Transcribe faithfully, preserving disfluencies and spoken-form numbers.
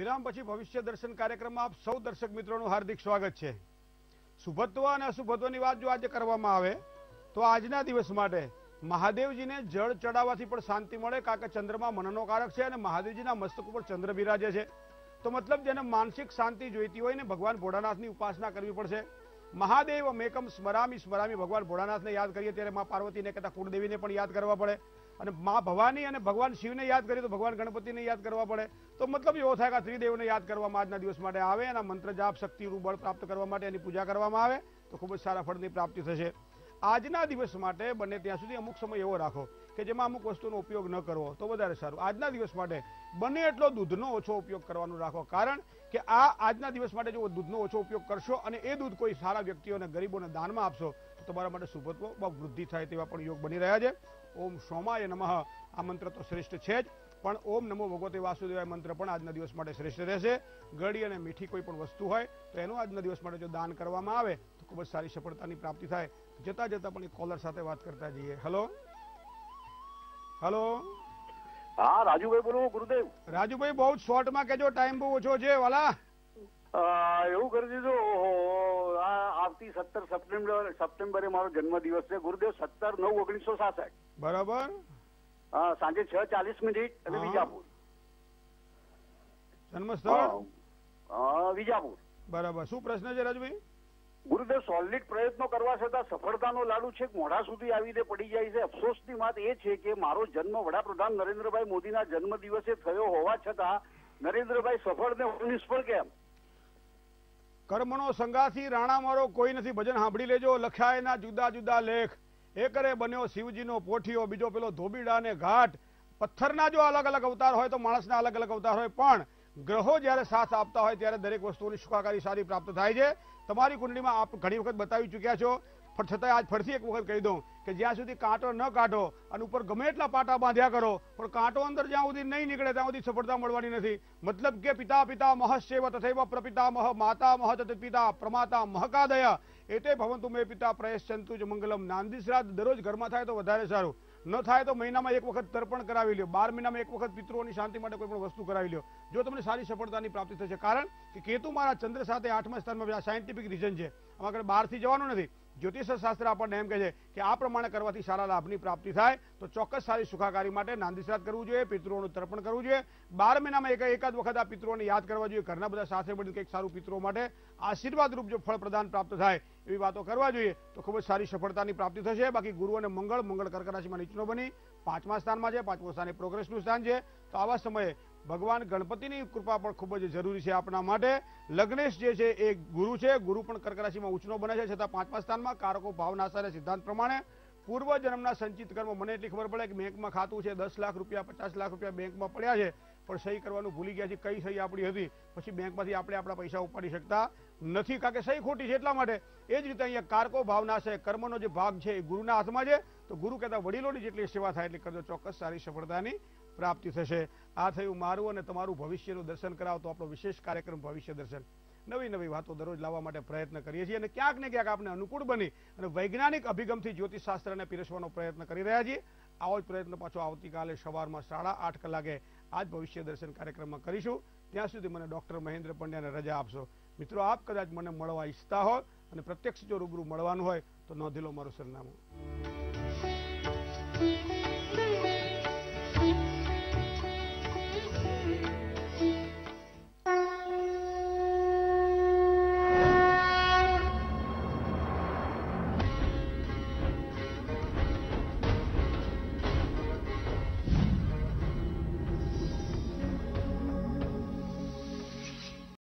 વિરામ પછી ભવિષ્ય દર્શન કાર્યક્રમમાં આપ સૌ દર્શક મિત્રોનું હાર્દિક સ્વાગત છે। શુભત્વ અને અશુભત્વની વાત જો આજે કરવામાં આવે તો આજના દિવસ માટે મહાદેવજીને જળ ચડાવવાથી પણ શાંતિ મળે, કારણ કે ચંદ્રમા મનનો કારક છે અને મહાદેવજીના મસ્તક ઉપર ચંદ્ર બિરાજે છે। તો મતલબ જેને માનસિક શાંતિ જોઈતી હોય ને ભગવાન ભોળાનાથની ઉપાસના કરવી પડશે। મહાદેવ મેકમ સ્મરામી સ્મરામી, ભગવાન ભોળાનાથને યાદ કરીએ ત્યારે મા પાર્વતીને કહેતા કુળદેવીને પણ યાદ કરવા પડે, અને મા ભવાની અને ભગવાન શિવને યાદ કરીએ તો ભગવાન ગણપતિને યાદ કરવા પડે। તો મતલબ એવો થાય કે ત્રિદેવને યાદ કરવામાં આજના દિવસ માટે આવે, એના મંત્ર જાપ શક્તિનું બળ પ્રાપ્ત કરવા માટે એની પૂજા કરવામાં આવે તો ખૂબ જ સારા ફળની પ્રાપ્તિ થશે। આજના દિવસ માટે બને ત્યાં સુધી અમુક સમય એવો રાખો કે જેમાં અમુક વસ્તુનો ઉપયોગ ન કરવો તો વધારે સારું। આજના દિવસ માટે બને એટલો દૂધનો ઓછો ઉપયોગ કરવાનું રાખો, કારણ કે આ આજના દિવસ માટે જો દૂધનો ઓછો ઉપયોગ કરશો અને એ દૂધ કોઈ સારા વ્યક્તિઓને ગરીબોને દાનમાં આપશો તો તમારા માટે શુભત્વ બહુ વૃદ્ધિ થાય તેવા પણ યોગ બની રહ્યા છે। ઓમ સોમાય નમઃ આ મંત્ર તો શ્રેષ્ઠ છે જ, પણ ઓમ નમો ભગવતે વાસુદેવાય મંત્ર પણ આજના દિવસ માટે શ્રેષ્ઠ રહેશે। ગળી અને મીઠી કોઈ પણ વસ્તુ હોય તો એનું આજના દિવસ માટે જો દાન કરવામાં આવે તો ખૂબ જ સારી સફળતાની પ્રાપ્તિ થાય। જતા જતા પણ એક કોલર સાથે વાત કરતા જઈએ। હેલો હેલો હા રાજુભાઈ બોલો ગુરુદેવ। રાજુભાઈ બહુ શોર્ટમાં કહેજો, ટાઈમ બહુ ઓછો છે વાલા। એવું કરી દીધું, આવતી સત્તર સપ્ટેમ્બર સપ્ટેમ્બરે મારો જન્મદિવસ છે ગુરુદેવ, સત્તર નવ ઓગણીસો સાસઠ બરાબર, સાંજે છ ચાલીસ મિનિટ અને વિજાપુર જન્મસ્થળ વિજાપુર। બરાબર, શું પ્રશ્ન છે રાજુભાઈ? ગુરુદેવ સોલિડ પ્રયત્નો કરવા છતાં સફળતાનો લાડુ છે મોઢા સુધી આવીને પડી જાય છે। અફસોસની વાત એ છે કે મારો જન્મ વડાપ્રધાન નરેન્દ્રભાઈ મોદીના જન્મ દિવસે થયો હોવા છતાં નરેન્દ્રભાઈ સફળ ને હું નિષ્ફળ કેમ? કર્મનો સંગાથી રાણા મારો કોઈ નથી, ભજન સાંભળી લેજો। લખાયના જુદા જુદા લેખ, એકરે બન્યો શિવજીનો પોઠિયો, બીજો પેલો ધોબીડા ને ઘાટ। પથ્થરના જો અલગ અલગ અવતાર હોય તો માણસના અલગ અલગ અવતાર હોય, પણ ગ્રહો જ્યારે સાથ આપતા હોય ત્યારે દરેક વસ્તુઓની સુખાકારી સારી પ્રાપ્ત થાય છે। તમારી કુંડળીમાં આપ ઘણી વખત બતાવી ચૂક્યા છો, પણ છતાં આજ ફરીથી એક વખત કહી દઉં કે જ્યાં સુધી કાંટો ન કાઢો અને ઉપર ગમે એટલા પાટા બાંધ્યા કરો પણ કાંટો અંદર જ્યાં સુધી નહીં નીકળે ત્યાં સુધી સફળતા મળવાની નથી। મતલબ કે પિતા પિતા મહસ્યવ તથૈવ પ્રપિતામહ માતા મહ પિતા પ્રમાતા મહકાદય એતે ભવંતુ મે પિતા પ્રયશ્ચંતુ જ મંગલમ। નાંદી શ્રાદ્ધ દરરોજ ઘરમાં થાય તો વધારે સારું, ન થાય તો મહિનામાં એક વખત તર્પણ કરાવી લ્યો, બાર મહિનામાં એક વખત પિતૃઓની શાંતિ માટે કોઈ પણ વસ્તુ કરાવી લ્યો, જો તમને સારી સફળતાની પ્રાપ્તિ થશે। કારણ કે કેતુ મારા ચંદ્ર સાથે આઠમા સ્થાનમાં, સાયન્ટિફિક રીઝન છે, આમાં આગળ બહારથી જવાનું નથી। જ્યોતિષ શાસ્ત્ર આપણને એમ કહે છે કે આ પ્રમાણે કરવાથી સારા લાભની પ્રાપ્તિ થાય, તો ચોક્કસ સારી સુખાકારી માટે નાંદી શ્રાદ્ધ કરવું જોઈએ, પિતૃઓનું તર્પણ કરવું જોઈએ, બાર મહિનામાં એક એકાદ વખત આ પિતૃઓને યાદ કરવા જોઈએ, ઘરના બધા સાથે મળીને કંઈક સારું પિતૃઓ માટે આશીર્વાદ રૂપ જો ફળ પ્રદાન પ્રાપ્ત થાય એવી વાતો કરવા જોઈએ તો ખૂબ જ સારી સફળતાની પ્રાપ્તિ થશે। બાકી ગુરુ અને મંગળ મંગળ કર્ક રાશિમાં નીચનો બની પાંચમા સ્થાનમાં છે, પાંચમું સ્થાન એ પ્રોગ્રેસનું સ્થાન છે, તો આવા સમયે ભગવાન ગણપતિની કૃપા પણ ખૂબ જ જરૂરી છે આપણા માટે। લગ્નેશ જે છે એ ગુરુ છે, ગુરુ પણ કર્ક રાશિમાં ઉચ્ચનો બને છે, છતાં પાંચમા સ્થાનમાં કારકો ભાવનાશાના સિદ્ધાંત પ્રમાણે પૂર્વ જન્મના સંચિત કર્મ, મને એટલી ખબર પડે કે બેંકમાં ખાતું છે, દસ લાખ રૂપિયા પચાસ લાખ રૂપિયા બેંકમાં પડ્યા છે પણ સહી કરવાનું ભૂલી ગયા છે, કઈ સહી આપણી હતી, પછી બેંકમાંથી આપણે આપણા પૈસા ઉપાડી શકતા નથી કારણ કે સહી ખોટી છે એટલા માટે। એ જ રીતે અહીંયા કારકો ભાવનાશ છે, કર્મનો જે ભાગ છે એ ગુરુના હાથમાં છે, તો ગુરુ કહેતા વડીલોની જેટલી સેવા થાય એટલી કરજો, ચોક્કસ સારી સફળતાની પ્રાપ્તિ થશે। આ થયું મારું અને તમારું ભવિષ્યનું દર્શન કરાવતો આપણો વિશેષ કાર્યક્રમ ભવિષ્ય દર્શન। નવી નવી વાતો દરરોજ લાવવા માટે પ્રયત્ન કરીએ છીએ અને ક્યાંક ને ક્યાંક આપણે અનુકૂળ બની અને વૈજ્ઞાનિક અભિગમથી જ્યોતિષ શાસ્ત્રને પીરસવાનો પ્રયત્ન કરી રહ્યા છીએ। આવો જ પ્રયત્ન પાછો આવતીકાલે સવારમાં સાડા આઠ કલાકે આજ ભવિષ્ય દર્શન કાર્યક્રમમાં કરીશું। ત્યાં સુધી મને ડૉક્ટર મહેન્દ્ર પંડ્યાને રજા આપશો। મિત્રો, આપ કદાચ મને મળવા ઈચ્છતા હો અને પ્રત્યક્ષ જો રૂબરૂ મળવાનું હોય તો નોંધી લો મારું સરનામું।